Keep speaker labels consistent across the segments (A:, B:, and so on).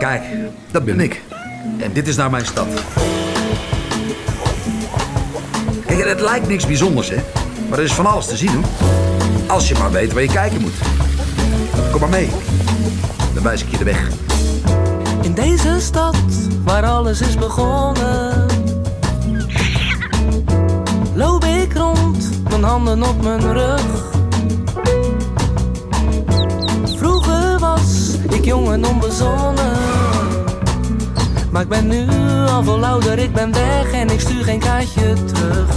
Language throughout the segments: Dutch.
A: Kijk, dat ben ik. En dit is nou mijn stad. Kijk, het lijkt niks bijzonders, hè? Maar er is van alles te zien, hoor. Als je maar weet waar je kijken moet. Kom maar mee. Dan wijs ik je de weg.
B: In deze stad, waar alles is begonnen, loop ik rond, mijn handen op mijn rug. Vroeger was ik jong en onbezonnen, maar ik ben nu al veel ouder, ik ben weg en ik stuur geen kaartje terug.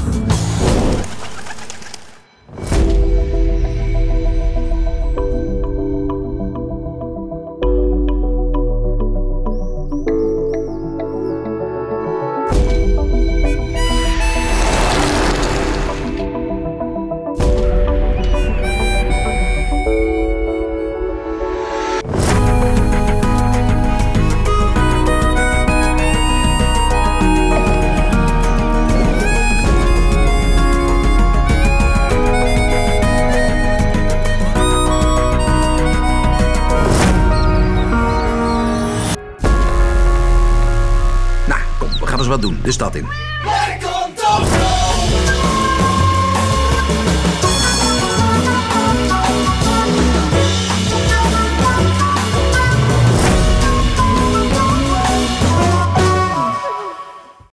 A: Nou, kom, we gaan eens wat doen. De stad in.